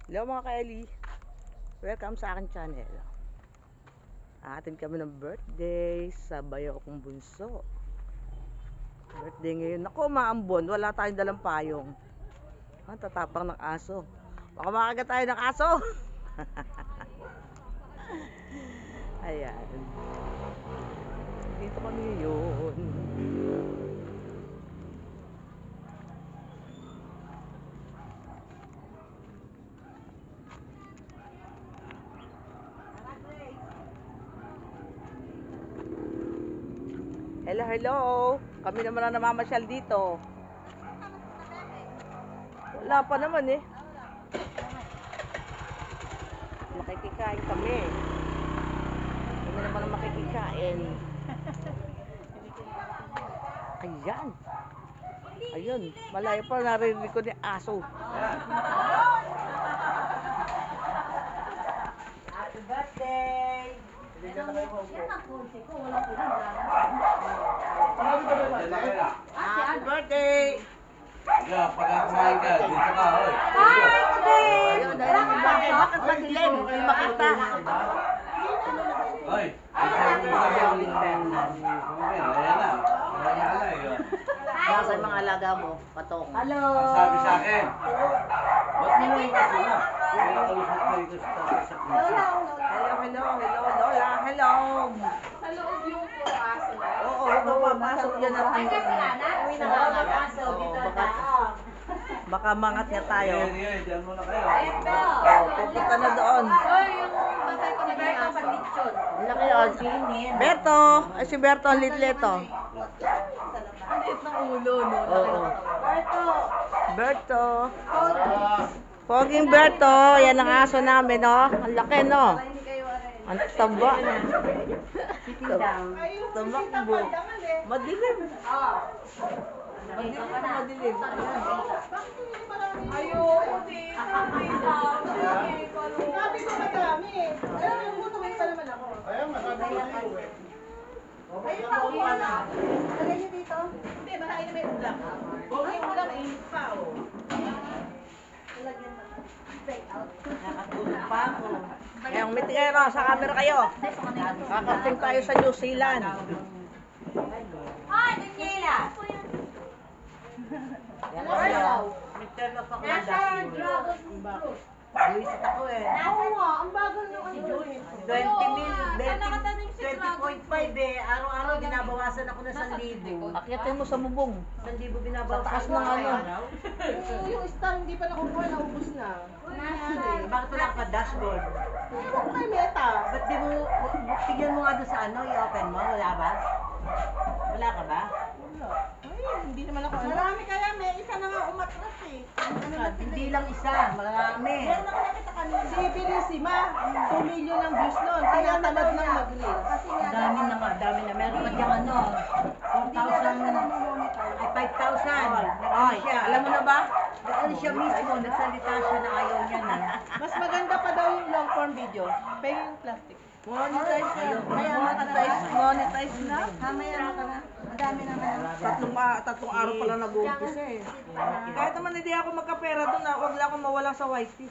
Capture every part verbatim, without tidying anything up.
Hello mga ka-Eli. Welcome sa akin channel. Atin kami ng birthday sa bayo kong bunso. Birthday ngayon. Naku, maambon. Wala tayong dalang payong. Ang tatapang ng aso. Baka makagat tayo ng aso. Ayan. Dito kami yun. Hello, hello. Kami naman ang namamasyal dito. Wala pa naman eh. Makikikain kami. Kami naman ang makikikain. Ayan. Ayun. Malayo pa narinig ko ni aso. Happy birthday! Happy birthday! Yeah, pag kumain ka, dito ka, oy. Ayun, dahil yung bakit, bakit madilim? Hindi makita. Oy, ayan na. Nasa yung mga alaga mo, patong. Hello! Ang sabi sa akin, ba't mo yung kasi na? Kaya kalusot ko ito sa sa Hello, hello, hello, Lola, hello! Sa loob yung puro aso na. Oo, huwag pa papasok yan na Ay, kasi nga, na, sa loob ang aso, dito baka, baka mangat nga tayo. Ayan, ayan, diyan muna kayo. Oh, pupunta na doon. Oy, yung tatay ko naging aso. Ang laki yun. Berto! Ay, si Berto ang litleto. Ang liit ng ulo, no? Oo. Berto! Berto! Ah, Poging Berto! Yan ang aso namin, no? Ang laki, no? Ang taba. Taba ng buhok. Madilim. Madilim na madilim. Ayoko, dito. Sabi ko madami eh. Alam mo, tumingin pa naman ako. Ayun, masabi ko sa'yo eh. Ayun pa, uwi na. Lagay niyo dito. Hindi, marami na may ulam. Huwag yung ulam, init pa, oh. Lagyan mo. Break out. Nakatulog pa ako. Ngayong mitikero, sa camera kayo. Kakating tayo sa New Zealand. Ay, Daniela! Yan na siya. Nasa dragon fruit. Visit ako eh. Oo nga, ang bagal ng ano. twenty mil, Saan nakatanim si twenty point five eh. Araw-araw binabawasan ako ng one thousand. Akyatin mo sa bubong. one thousand binabawasan. Sa taas ng ano. Yung, yung star hindi pa nakukuha, naubos na. Nangyari. Bakit wala ka dashboard? Ito ko kay Meta. Ba't di mo, tignan mo nga doon sa ano, i-open mo? Wala ba? Wala ka ba? Wala. Ay, hindi naman ako. Marami kaya, may isa na nga umatras eh. Hindi lang isa, marami. Meron ako nakita kanina. Si Bilissima, two million ang views nun. Tinatamad ng mag-reel. Ang dami na nga, dami na. Meron pa diyang ano, four thousand, ay five thousand. Ay, alam mo na ba? Nag-ano siya mismo, nagsalita siya na ayaw niya na. Mas maganda pa daw yung long form video. Pwede yung plastic. Monetize na yun. Kaya monetize, monetize na. Mamaya na ka na. Madami naman. Tatlong, ah, tatlong araw pala nag-uumpisa eh. Kahit naman hindi ako magkapera doon, ah, wag lang ako mawala sa Y T.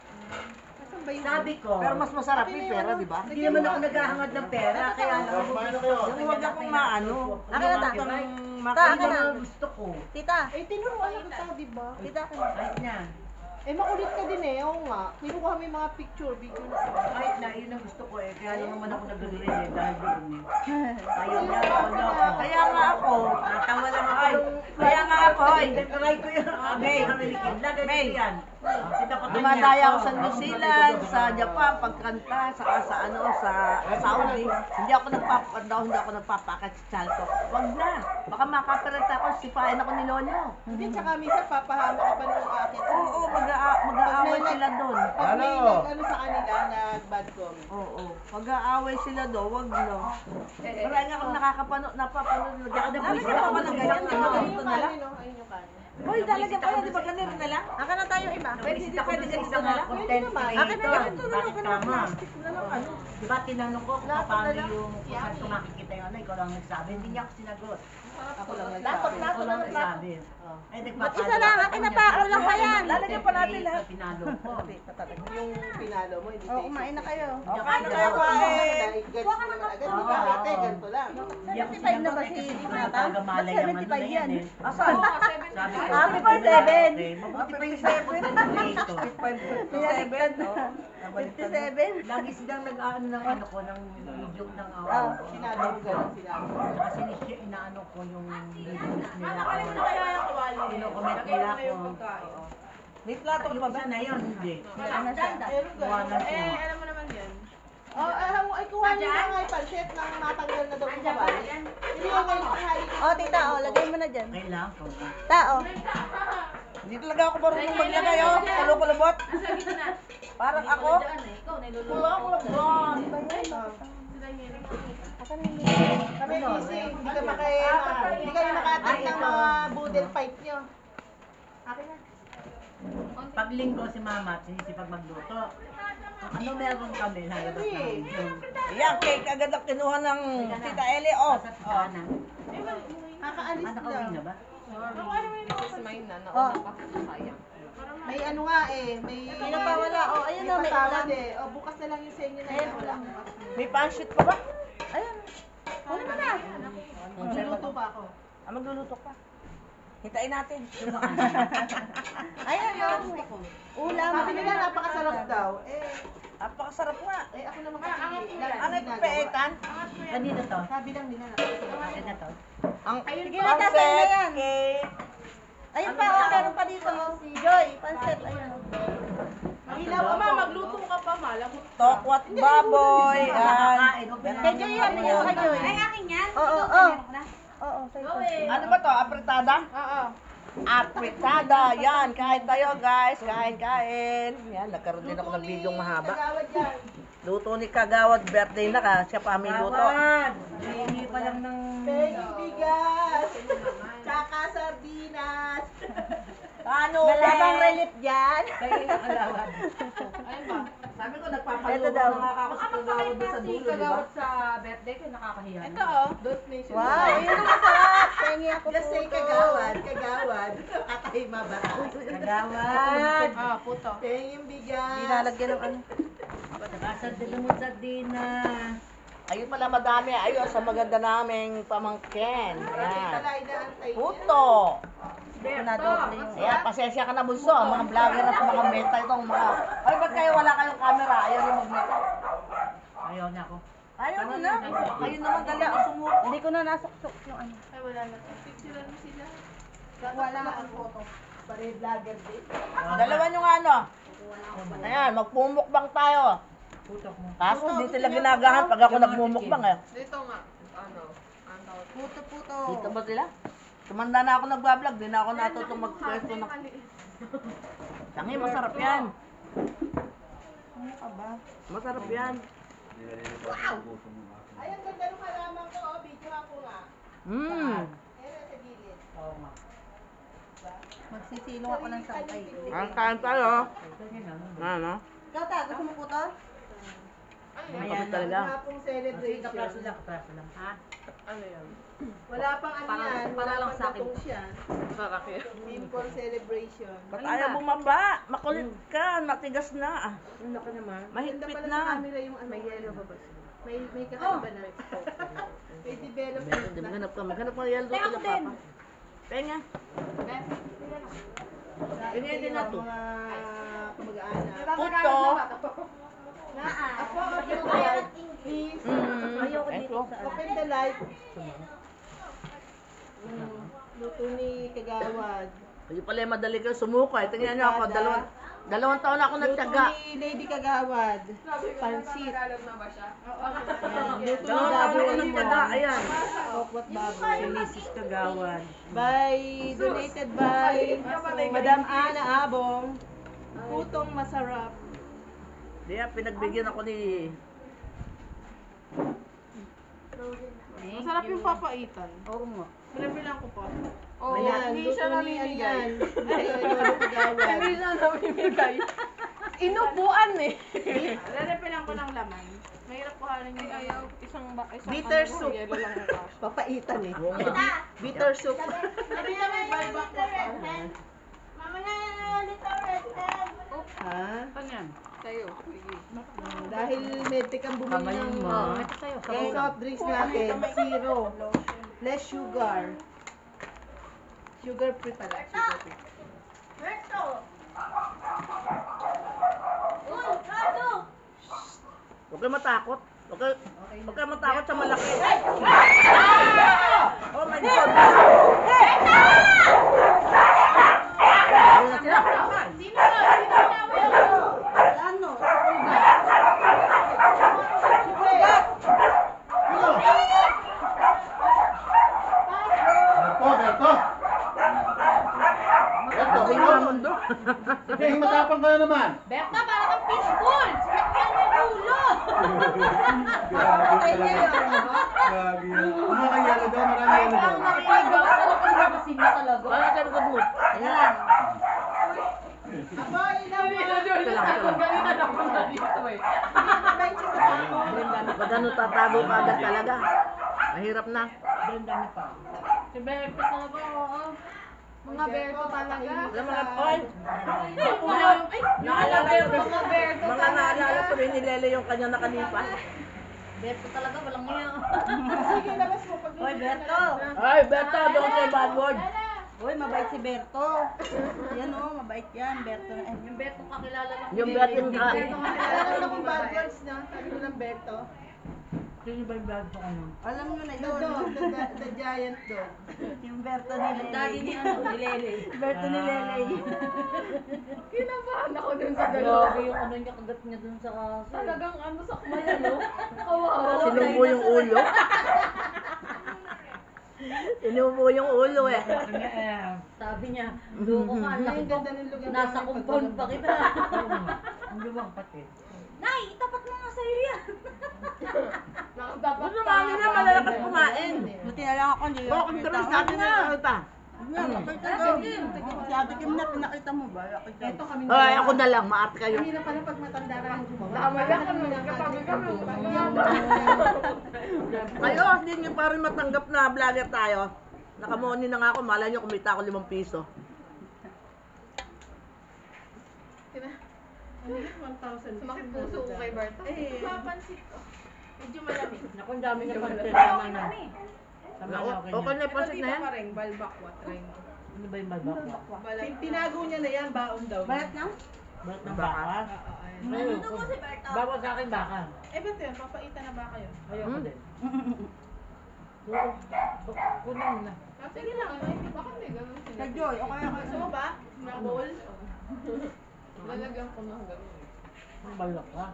Saan ba yung... Sabi ko. Pero mas masarap yung pera, di ba? Hindi naman ako naghahangad ng pera, kaya yung wag akong maano. Akin na ta. Makita akin na. na gusto ko. Tita. Eh, tinuruan na kita, di ba? Tita, akin na. Kahit na. Eh, makulit ka din eh. Oo nga. Kinukuha mo yung mga picture, video na sa Kahit na, yun ang gusto ko eh. Kaya lang naman ako nag-release eh. Dahil doon eh. Ayaw niya ako na ako. Kaya nga ako. Natawa lang ako. Kaya nga ako. Ay, nagkaray ko yun. May, May. Dumadaya ako sa New Zealand, sa Japan, pagkanta, saka sa ano, sa Saudi. Hindi ako nagpapakanda, hindi ako nagpapakat sa channel ko. Wag na. Baka makapalit ako, sipain ako ni Lonyo. Hindi, tsaka minsan papahama ka pa nung akin. Oo, mag-a- mag-aaway sila doon. Pag may Ano? nag, ano sa kanila, nag-bad comment. Oo, mag-aaway sila doon, wag no. Marami nga akong nakakapanood, napapanood. Lalagyan ako ng ganyan, ano, ganito na lang. Ayun, ayun yung kanin. Hoy, lalagyan ko na, di ba ganito na lang? Akin na tayo iba. Pwede, hindi pwede ganito na lang? Pwede naman. Akin na ganito na lang, Bakit ganito tama? plastic na lang, ano. Di ba tinanong ko kung paano yung kung saan ko makikita yung ano, ikaw lang nagsabi, hindi niya ako sinagot. Ako lang Dapat nagsabi. na ako lang nagsabi. Ay, Mag-isa lang, akin na pa, ako lang pa yan. Lalagyan pa natin lahat. Pinalo ko. Yung pinalo mo, hindi Oo, kumain na kayo. O, paano kayo kumain? Gets mo naman agad, di ba? Ate, ganito lang. seventy-five na ba si Nata? Ba't seventy-five yan? Asan? Sabi ko, Happy birthday, seven. Mabuti pa yung seven. fifty-seven, no? fifty-seven. Lagi silang nag-ano ng ano ko, ng video ng Oh. awa. Sinabi mo gano'n, sinabi mo. Kasi ni inaano ko yung videos nila. Nakalip na kaya yung kawali. Kino-comment Lagyan nila mo na yung ko. pagkain. May plato Yung pa ba? isa na yun, hindi. Wala na siya. Meron Kuha gano'n. na siya. Eh, alam mo naman yan. Oh, ah, ay kuha niyo na nga yung pancit nang matanggal na daw yung kabali. Hindi yung ngayon tanghali. Oh, tita, oh, lagay mo na dyan. Kailangan ko. Ta, oh. Hindi talaga ako marunong maglagay, oh. Kulo-kulubot. Nasa gitna. Parang ako. Ikaw, niluluto. Kulo-kulubot. Kami busy. Hindi ka makay, hindi kayo maka-attend ng mga boodle fight nyo. Akin na. Pag linggo si mama, sinisipag magluto. Ano meron kami? Lalabas na video. Ayan, cake agad ang kinuha ng Tita Eli, oh. Sa kanan. Kakaalis Ano kawin na lang. ba? Oh. May ano nga eh, may... Sino pa wala? Oh, ayun na, may patawad ulam. eh. Oh, bukas na lang yung sa inyo na Ayun, yan. ulam. May pancit pa ba? Ayun. Kunin mo na. Magluluto pa ako. Ah, magluluto pa. Hintayin natin. Ayun, oh. Ulam. Sabi nila napakasarap daw. Eh, napakasarap nga. Eh, ako naman kasi. Ano ito, peetan? Kanino to? Sabi lang nila napakasarap. Akin na to. Ang Sige na, tatay na yan. cake. Ayun pa, oh, meron pa dito, oh. Joy, pancit, ayun. Ilaw Mama, ako. magluto ka pa, malagot. Tokwat baboy. Nakakain. Huwag na- Kay Joy yan, bigyan mo kay Joy. Ay, akin yan? Oo, oo. Oo, sa'yo. Ano ba to? Apritada? Oo. Apritada. Yan, kain tayo guys. Kain, kain. Yan, nagkaroon din ako ng video mahaba. Luto ni Kagawad. Birthday na ka. Siya pa may luto. Gawad! Hihingi pa lang ng... Pengi bigas. Tsaka sardinas. Ano? Malabang relief dyan. Kayo yung alawad. Ayun ba? Sabi ko, Ito nagpapaluto daw. na nga ako sa Kagawad doon sa dulo, di ba? Kagawad sa birthday ko, nakakahiya. Ito oh. Don't mention Wow, yun ang masarap. Pengi ako Just say puto. Kagawad. Kagawad. Kakahima ba? Gawad! Ah, puto. Penging bigas. Hindi lalagyan ng ano. Basta dilumot sa dina. Ayun pala madami. Ayun sa maganda naming pamangkin. Yan. Puto. Ito na doble yung... Kaya pasensya ka na bunso. Mga vlogger at mga meta itong mga... Ay, ba't kayo wala kayong camera? Ayaw yung mag-meta. Ayaw na ako. Ayaw mo na. Kayo naman dali ako sumuko. Hindi ko na nasuktok yung ano. Ay, wala na. Picturean mo sila. Wala ang photo. Pare vlogger din. Dalawa nyo nga ano. Ayan, magpumukbang tayo. Putok mo. Kaso hindi sila ginagahan pag ako nagmumukbang eh. Dito nga. Ano? Ano? Puto, puto. Dito ba sila? Tumanda na ako nagbablog, di na ako natutong magpwesto ng... Tangi, masarap yan. Ano ka ba? Masarap yan. Wow! Ay, ang ganda ng halaman ko, oh. Video ako nga. Mmm. Ayan sa gilid. Oo nga. Magsisilong ako ng sampay. Ang kain tayo. Ganyan lang. Ano? Ikaw ta, gusto mo puto? Kapit talaga. Wala pong celebration. Kapraso lang, kapraso lang. Ha? Ano yan? Wala pang ano Para- yan. para Wala lang pang sa akin. datong siya. Kakaki. Simple celebration. Ba't Ano ayaw ba? bumaba? Makulit ka. Matigas na. Ano ka naman? Mahigpit na. Yung ano, may yellow ba ba? May may kakaiba na. May development na. Maghanap ka. Maghanap ka ng yellow ka na papa. Penga. Penga din na to. Mga kamag-anak. Puto. Ako, please. Ayoko dito sa ano. Open the light. Mm, luto ni Kagawad. Kayo pala yung madali kayo sumuko eh. Tingnan niyo ako, dalawang, dalawang taon na ako nagtyaga. Luto ni Lady Kagawad. Pansit. na ba siya? Luto ni Dalawang taon ako Baboy. nagtyaga. Ayan. Okwat baboy. Si Missus Kagawad. By, donated by Madam Ana Abong. Putong masarap. Diya, pinagbigyan ako ni... Masarap yung papaitan. Oo nga. Bilang-bilang ko pa. Oh, ayan, hindi siya luto ni ano namimigay. yan. Lolo Kagawad. Hindi na namimigay. Inupuan eh. Lalapilan ko ng laman. Mahirap kuhanin yung ayaw. Isang ba, isang Bitter ano, soup. yelo lang yung kasha. Papaitan eh. Oo nga. Bitter soup. Sabi niya may balbak na pa. Ha? Ano yan? Sa'yo. Sige. Dahil medtech ang bumili Kamayin ng mo. uh, yung soft drinks natin, zero. Less sugar. Sugar free pala. Sugar free. Huwag kayo matakot. Huwag kayo, huwag kayo matakot sa malaki. Oh my God! Ayun na sila. Sino na? Sino na? Ano? Berto, Berto! Berto, Sabi ikaw? nga mundo. Sige, matapang ka na naman. Berta, para kang fishball! Sinakyan mo yung ulo! Grabe talaga. Grabe yan. Kumakayala daw, marami yelo daw. Nakikigaw ka na kasi masin na talaga. Wala ka good mood. Ayan. Ito lang, ito lang. Ganina na ako na dito eh. Pag ano tatago ka agad talaga. Mahirap na. Si Berto talaga, oo. Mga Berto talaga. Alam mo na, oy. Ay, naalala ko mga Berto Mga naalala ko rin ni Lele yung kanya nakalipas. Berto talaga, walang ngayon. Hoy, Berto. Ay, Berto, don't say bad word. Hoy, mabait si Berto. Yan oh, mabait yan. Berto na. Eh, Yung Berto kakilala lang. Yung Berto yung ka. Kakilala ko bad words na. Sabi ko lang Berto. Sino ba yung Berto ano? Alam mo na yun. The giant dog. Yung Berto ni Lele. Daddy ni ano, ni Lele. Berto ni Lele. Kinabahan ako dun sa dalawa. Grabe yung ano niya, kagat niya dun sa aso. Talagang ano sa kumaya, no? Kawawa. Sinubo yung ulo. Sinubo yung ulo eh. Sabi niya, loko ka, laki ko. Nasa compound pa kita. Ang luwang pati. Nay, itapat mo nga sa'yo yan. Gusto nga nila malalakas kumain. Buti na lang ako, hindi Oo, kung kami sa atin na kita. Si Ate Kim na, pinakita mo ba? Ito kami. Ay, ako na lang, maart kayo. Hindi na pala pag matanda na lang gumawa. Tama lang kami, kapag kami. Kayo, hindi nyo pa rin matanggap na vlogger tayo. Nakamoni na nga ako, malay nyo kumita ako limang piso. one thousand. Sumakit puso ko kay Berta. Eh, mapansin ko. Medyo malamig. Naku, ang dami na pansin naman na. Okay na yung pansit na yan? rin, balbakwa, try mo. Ano ba yung balbak? Tinago niya na yan, baon daw. Balat na? Balat ng baka? Ano mo si Berto? Bawal sa akin baka. Eh, ba't yun? Papaitan na ba kayo? Ayoko Hmm? din. Oo. Kunin mo na. Ah, sige lang. Bakit may gano'n sila? Sa Joy, o kaya Gusto mo ba? Na bowl? Lalagyan ko ng gano'n. ang balak ka.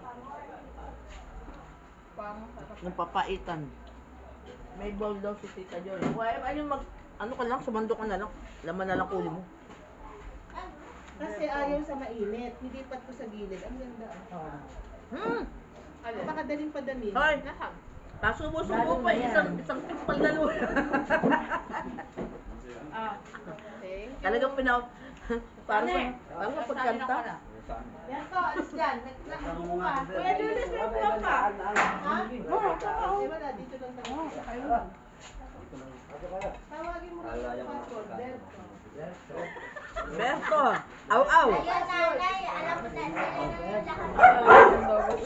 Parang sarap. Napapaitan. May bowl daw si Tita Joy. Ay, ayun mag... Ano ka lang, sumando ka na lang. Laman na lang kunin mo. Kasi ayaw sa mainit. Nilipat ko sa gilid. Ang ganda. Oo. Hmm! Alin? Napakadaling padamin. Hoy! Lahag. Kasubo-subo pa, isang, isang timpal na luha. Ah. Okay. Talagang pinaw... Parang sa... Parang sa pagkanta. Yan to, alis dyan. Nagpupo ka. Kuya Julius, may pupo ka. Ha? Oo, oo. Wala, dito lang tayo. Tawagin mo lang yung password. Berto. Berto! Aw-aw! Ayan, nanay. Alam mo na, sila na yung lahat.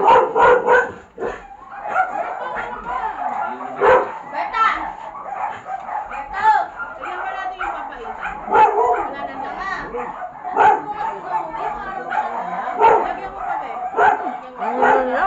Berta! Berto! Tignan pa natin yung papaitan. Wala na na. Ano mo kasi gawin? Parang wala. Lagyan mo pa ba eh? Ang ulo niya.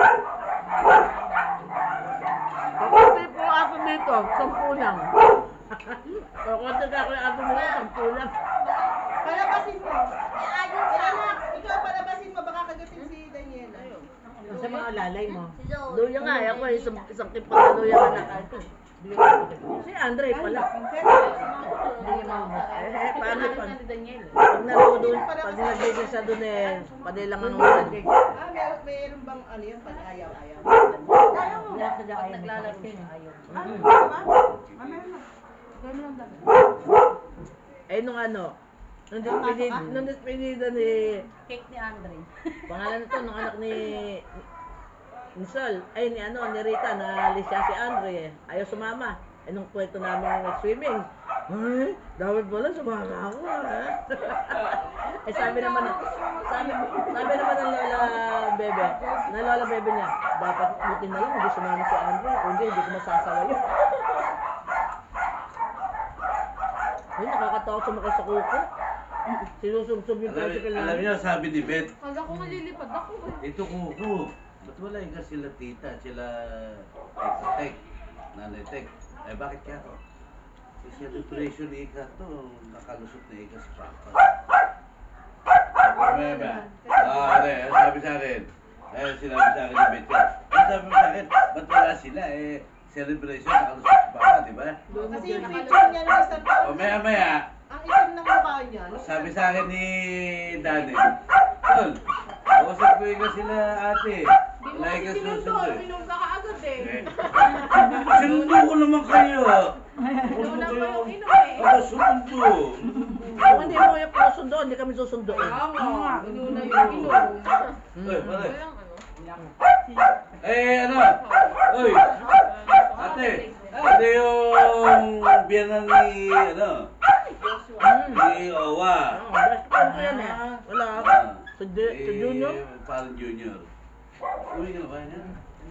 Kapatid po ako dito, sampu lang. O konti ka ako yung ato mo lang, sampu lang. Palabasin mo. Ayun Ay, siya. anak, ikaw palabasin mo. Baka kagatin si Daniela. Sa mga lalay mo. Si Zoe. Luya nga, ako eh, isang, isang tipon na luya ka na kahit. Si Andre pala. Hindi niya maubos. Eh, eh, paano pa? ni Daniela. Pag naludol, pag nagiging sa dun eh, padilang ano yan. Ah, meron, meron bang ano yun? Pag-ayaw-ayaw? Wala sa dyan ayaw. Naglalaro siya. Ayaw. Eh, nung ano, nung despedida, nung despedida ni, Cake ni Andre. pangalan nito, nung anak ni, Ni Sol, ay ni ano, ni Rita, naalis siya si Andre. Ayaw sumama. Eh, nung kwento namin ng nag-swimming, ay, dapat pala sumama ako, ha? eh, sabi naman, sabi, sabi naman ng Lola Bebe, ng Lola Bebe niya, dapat buti na lang, hindi sumama si Andre, hindi, hindi ko masasawa yun. Ay, nakakatakot sumakay sa kuko. Sinusubsob yung Alam, tricycle alam namin. niyo, sabi ni Bet, Kala ko malilipad ako eh. ito kuko. Ba't wala yung sila tita, sila Tek, Nanay Tek. Eh, bakit kaya to? Eh, celebration ni Ika to, nakalusot na Ika sa papa. Sabi ba? Ah, ano, eh, sabi sa akin. Eh, sinabi sa akin ni Bet yun. Eh, sabi mo sa akin, ba't wala sila? Eh, celebration, nakalusot sa papa, di ba? Kasi yung picture niya nung isang taon, O maya maya, ang itim ng mukha niya. sabi sa akin ni Danny, Tol, kausap ko yung sila ate. Wala yung susunod eh. Minum ka kaagad eh. Eh, Sinundo ko naman kayo. Una pa yung inom eh. Ako sundo. Kung hindi mo yung susundo, hindi kami susunduin. Tama. Inuna yung inom. Uy, pare. Walang ano. Eh, ano? Uy, ate. Ate yung biyanan ni, ano? Ni Owa. Oo, best friend ko yan eh. Wala. Ah, Sa, Ju- sa Junior. eh, Parang junior. Uwi ka na ba yan?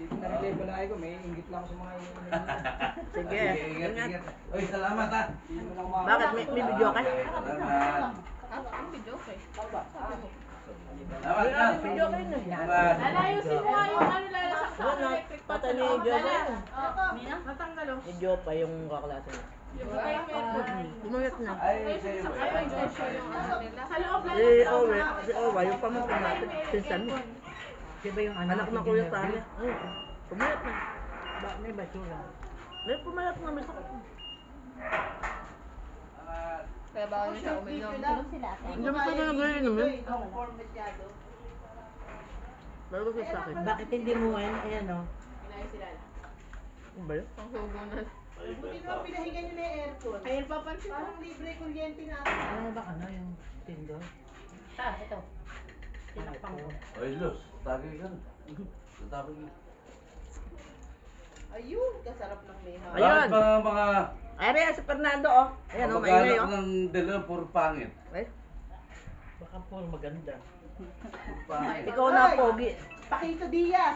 Sige. Ingat, ingat. Uy, salamat ha. Bakit? May, may video ka? Salamat. Ano ang video ko eh. Salamat May ha. may video kayo na. Salamat. Alayusin mo nga yung ano lalasak sa Wala. electric Pata pan. ni Jopa yun. Mina? Natanggal oh. Ni Jopa yung kaklase niya. Yung patay yung aircon. Pumayat na. Ay, sa'yo ba Ay, yan? yung Joshua yung ano nila. Sa loob lang. Si Owe, si Owa, yung pamangkin natin. Pinsan mo. Diba yung ano? Anak na kuya Tanya. Pumayat na. Ba, may basura. May pumayat na. May sakit. Kaya bawal niya siya uminom. Hindi mo tayo nag-iinom yun. Ang form masyado. Bago ko sa akin. Bakit hindi mo ngayon? Ayan o. Inayos sila. Ano ba yun? Ang hugo na. Buti naman pinahinga niyo na yung aircon. Ayun papansin. Parang libre kuryente natin. Ano ba ano yung tindor? Ah, ito. Tinakpang ko. Oy, Luz, tagay ka na. Tatapos mo. Ayun, kasarap ng meha. Ayun. Bakit mga mga Ay, Rhea, si Fernando, oh. Ayan, oh, maingay, kamag-anak oh. ng dalawa puro pangit? Ay, Baka po maganda. Puro pangit. ikaw na, pogi. Pakito Diaz.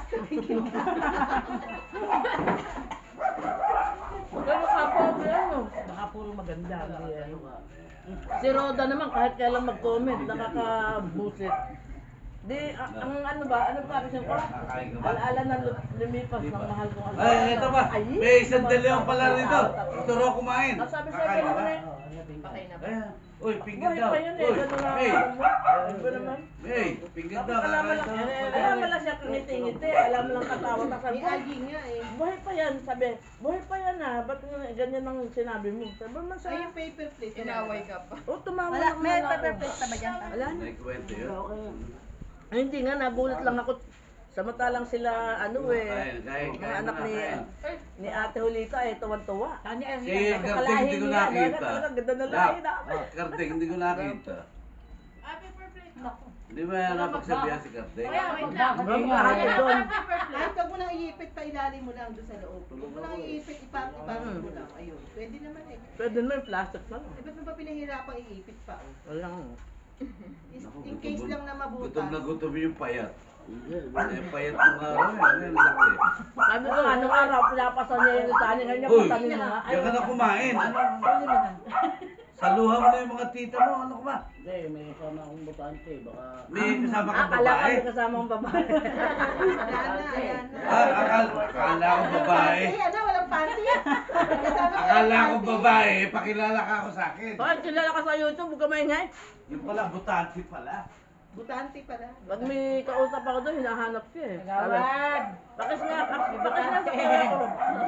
Pero ka, pogi, ano? Baka puro maganda. Hindi ano. Si Roda naman, kahit kailan mag-comment, nakakabusit. Di, a- ang ano ba, ano pa rin ko? Kakain ka ba? Alaala na lu- lumipas ng mahal kong asawa. Ay, ito ba? Ay, May isang naman, dalawang pala tapos- rito. tapos- Ito raw kumain. Ah, sabi sa'yo, Kakain ka naman ba? eh. Oo, nabing Patay na ba? Ayan. Uy, pinggit Buhay daw. pa yun eh, Uy, gano'n nga hey, alam mo. Ano ba naman? hey, pinggit daw. Tapos alam mo Kakain lang, daw. alam mo lang siya ngiti-ngiti, alam mo lang katawa ka sabi, May agi nga eh. buhay pa yan, sabi, buhay pa yan ah, ba't nga- ganyan ang sinabi mo? Sabi mo Ay, sa, yung paper plate. Inaway ka pa. oh tumawa Wala, naman may ako. paper plate pa ba dyan? Wala na. May kwento yun. Ay, hindi nga, nagulat lang ako. Samantalang sila, ano eh, Kain, kain, mga kain anak muna, ni, kain. ni Ate Hulita eh, tuwan-tuwa. Tanya, ang Si yan. Karting hindi ko niya, ano, nakita. talaga, ganda na Nak, lahi na. Karting hindi ko nakita. Ah, paper plate. Hindi ba yan napagsabihan si Karting? Kaya, wait lang. Ang kahapon doon. Kahit huwag mo lang iipit pa ilalim mo lang doon sa loob. Huwag mo lang iipit, ipat, ipasok mo lang. Ayun, pwede naman eh. Pwede naman yung plastic na lang. Eh, ba't mo ba pinahirapang iipit pa? Oh? Walang, Is- Naku, In case gutom- lang na mabutas. Gutom na gutom yung payat. Eh, payat ng araw eh. Ngayon, laki. sabi ko, anong araw, pinapasan niya yung tanin kanya, Uy, putanin mo nga. yan ka na kumain. Pwede mo na. Saluhan mo na yung mga tita mo. Ano ka ba? Hindi, may kasama akong butante. Baka... May kasama Ah, kang kala ko babae. may kasama ang babae. Ayan na, ayan na. Ah, akala, akala ko babae. Ay, ano, walang panty. Kasama ko Akala walang ko panty. babae. Pakilala ka ako sa akin. Bakit kilala ka sa YouTube, huwag ka maingay. Yung pala, butante pala. Butante pala. Pag may kausap ako doon, hinahanap siya eh. Sabi, Gawad! bakit nga, bakit nga sa kanya ko?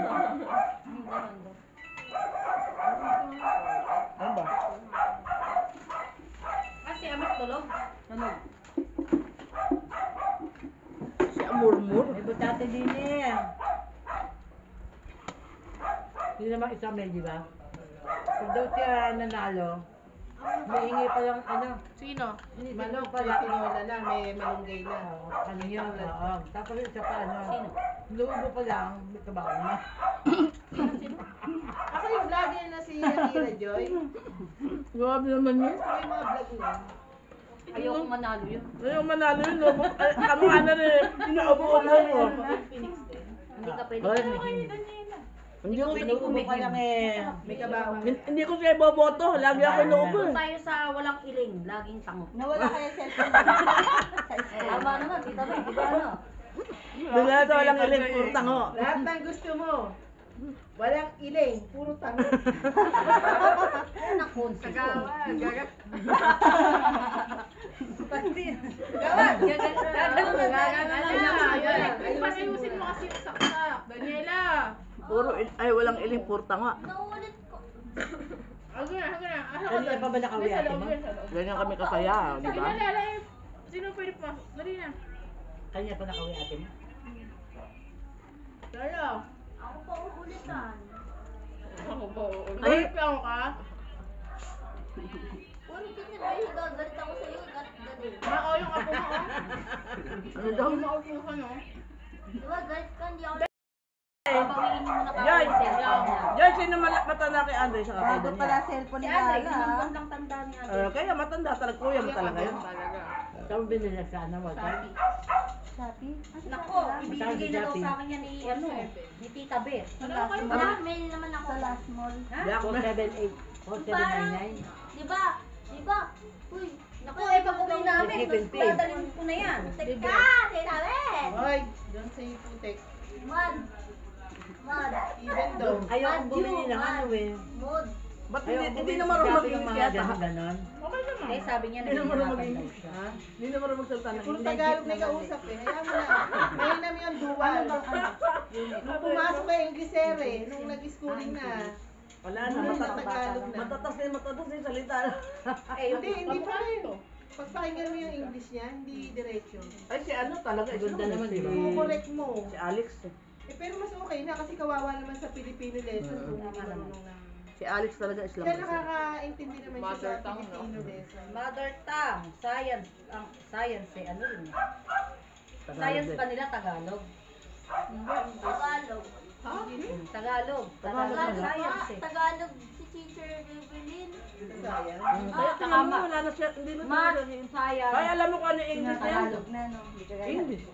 Ano ba? Kasi amat tulog. Ano? Si Amurmur. May butate din eh. Hindi naman isa may, di ba? Pag daw siya nanalo, Humihingi pa lang, ano, Sino? Manok May tinola na, may malunggay na. ano yun, oo. Tapos yung isa pa, ano, lubo pa lang, may trabaho na. Ako yung vlogger na si Akira Joy. Grabe naman yun. Gusto ko yung mga vlog niya. Ayoko manalo yun. Ayaw manalo yun, no? Ay, kamo ano rin, inuubo-ubo mo. Phoenix din. Hindi ka pwede. Hoy, Hindi Hindi ko pwede inuubo kumigil. ka lang eh. May kabaong. Hin- Hindi ko siya iboboto, lagi ako inuubo eh. Tayo sa walang iling, laging tango. Nawala kaya cellphone mo. Sa school. Tama naman, tita May, di ba ano? Bigla sa walang iling, puro tango. Lahat ng gusto mo. Walang iling, puro tango. Yan ang concept ko. gagat. Gawad, gagano na tayo. Pasayusin mo kasi yung saksak. Daniela! Puro, il- ay walang iling, puro tango. Naulit ko. Ako na, ako na. Kanina pa ba nakawi ate mo? Ganyan kami kasaya, di Sige ba? na, lalay. Sino pwede pumasok? Dali na. Kanina pa nakawi ate mo? Tayo. Ako pa uulitan. Ako ba? Ay! Ay, lang ka? Ulitin na tayo, gagalit ako sa'yo. Galit galit. Mao yung apo mo, oh. Ano daw? Maupo ka, no? Diba, galit ka, hindi ako. Babawiin mo muna ka Joy! ang cellphone niya. Joy, sino mala- matanda kay Andre sa kapatid Bago pala niya? cellphone Si ni Andre, Lala. ginampan lang tanda ni Andre. Uh, kaya matanda talaga, kuya mo talaga yun. Talaga. Saan mo binili sa ano mo? Sabi. Shopee? Nako, ibibigay na daw sa akin yan ni, ano, ni Tita Beth. Ano kayo Sa last mail naman ako. Sa last mall. Ha? four seven eight, four seven nine nine. Di ba? Di ba? Uy, naku, eh, pag uwi namin, Fifty, fifty. dadalhin ko na yan. Teka, Tita Beth! Hoy, doon sa putik. Mad. Mad. Even though. Ayoko bumili ng ano eh. Mood. Ba't Ayaw hindi, ko hindi bumili na sa marunong Shopee ng mag-English mga yata? ganon-ganon. Okay naman. Eh, sabi niya, Hindi na marunong nahihirapan daw mag-English. siya. Ha? Hindi na marunong magsalita ng Puro English. Tagalog na kausap eh. Kaya mo na. May namin yung dual. Ano bang ano? Nung pumasok kay Inglesere, eh, nung nag-schooling na. Wala na, Nung matatas. Tagalog na. Matatas na yung matatas na yung salita. Eh, yung Hindi, hindi pa rin. Pagpakinggan mo yung English niya, hindi diretso. Ay, si ano talaga, ganda naman, di ba? Kukorek mo. Si Alex. eh. Eh, pero mas okay na kasi kawawa naman sa Filipino lesson. Mm. Kung hindi marunong na. Si Alex talaga Islam. Kaya nakakaintindi naman siya Mother sa tongue, no? Filipino lesson. Mother tongue, science, ang science eh, ano rin eh. Science ba nila Tagalog? Tagalog. Ha? Tagalog. Tagalog Tagalog, na. science eh. Tagalog si Teacher Evelyn. Sayang. Mm, Kaya Ah, tingnan mo, tama. wala na siya, hindi na siya Math, sasabihin. science. Kaya alam mo kung ano yung English niya? Tagalog na, no? Hindi ka gaya. English.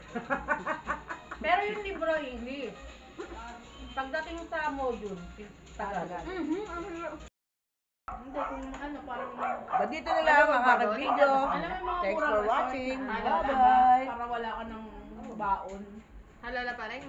Pero yung libro English. Pagdating sa module, Tagalog. Hindi, kung ano, parang... Ba, dito na lang ang aking video. Alam mo yung mga Thanks kurang for resort watching. na- Bye-bye. Para wala ka ng baon. Halala pa rin.